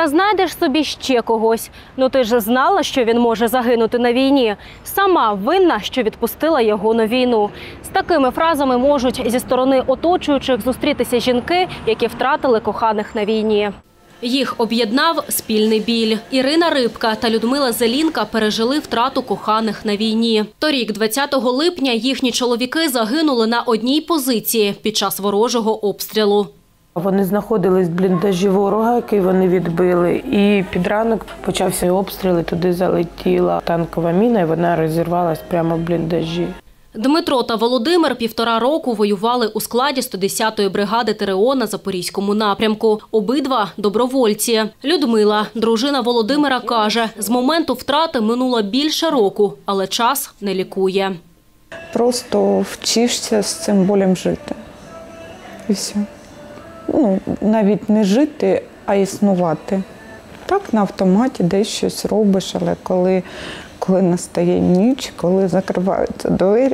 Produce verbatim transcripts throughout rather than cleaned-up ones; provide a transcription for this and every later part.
Та знайдеш собі ще когось. Ну ти ж знала, що він може загинути на війні. Сама винна, що відпустила його на війну. З такими фразами можуть зі сторони оточуючих зустрітися жінки, які втратили коханих на війні. Їх об'єднав спільний біль. Ірина Рибка та Людмила Зелінка пережили втрату коханих на війні. Торік, двадцятого липня, їхні чоловіки загинули на одній позиції під час ворожого обстрілу. Вони знаходились в бліндажі ворога, який вони відбили, і під ранок почався обстріл, і туди залетіла танкова міна, і вона розірвалась прямо в бліндажі. Дмитро та Володимир півтора року воювали у складі сто десятої бригади ТРО на Запорізькому напрямку. Обидва – добровольці. Людмила, дружина Володимира, каже, з моменту втрати минуло більше року, але час не лікує. Просто вчишся з цим болем жити. І все. Ну, навіть не жити, а існувати. Так, на автоматі десь щось робиш, але коли, коли настає ніч, коли закриваються двері,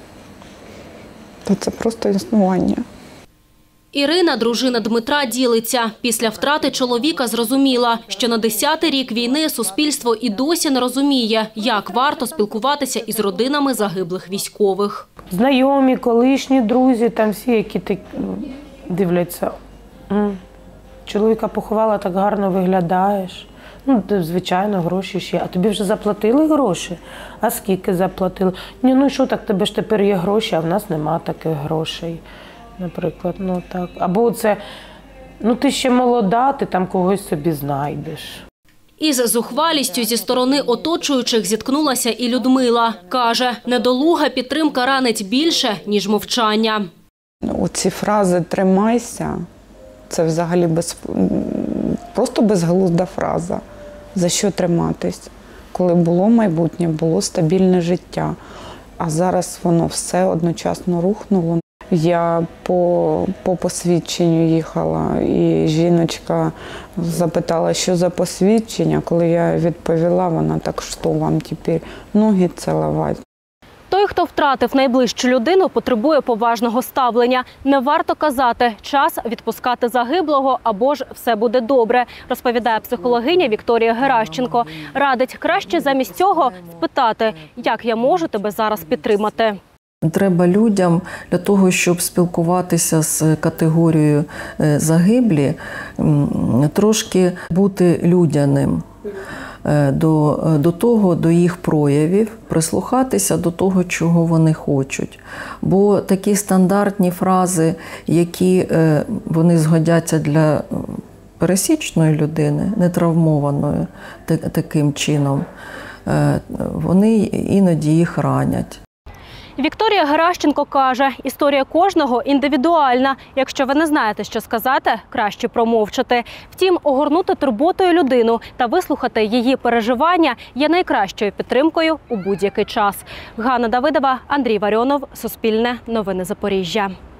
то це просто існування. Ірина, дружина Дмитра, ділиться. Після втрати чоловіка зрозуміла, що на десятий рік війни суспільство і досі не розуміє, як варто спілкуватися із родинами загиблих військових. Знайомі, колишні друзі, там всі, які ти дивляться. Чоловіка поховала, так гарно виглядаєш. Ну, звичайно, гроші ще. А тобі вже заплатили гроші? А скільки заплатили? Ні, ну що так, тебе ж тепер є гроші, а в нас нема таких грошей. Наприклад, ну так. Або це, ну ти ще молода, ти там когось собі знайдеш. Із зухвалістю зі сторони оточуючих зіткнулася і Людмила. Каже, недолуга підтримка ранить більше, ніж мовчання. Оці фрази «тримайся» – це взагалі без, просто безглузда фраза. За що триматись? Коли було майбутнє, було стабільне життя, а зараз воно все одночасно рухнуло. Я по, по посвідченню їхала, і жіночка запитала, що за посвідчення. Коли я відповіла, вона так, що вам тепер ноги цілувати. Той, хто втратив найближчу людину, потребує поважного ставлення. Не варто казати «час відпускати загиблого» або ж «все буде добре», розповідає психологиня Вікторія Геращенко. Радить краще замість цього спитати, як я можу тебе зараз підтримати. Треба людям для того, щоб спілкуватися з категорією загиблі, трошки бути людяним. До, до того, до їх проявів, прислухатися до того, чого вони хочуть. Бо такі стандартні фрази, які вони згодяться для пересічної людини, нетравмованої таким чином, вони іноді їх ранять. Вікторія Геращенко каже, історія кожного індивідуальна. Якщо ви не знаєте, що сказати, краще промовчати. Втім, огорнути турботою людину та вислухати її переживання є найкращою підтримкою у будь-який час. Ганна Давидова, Андрій Варіонов, Суспільне, Новини Запоріжжя.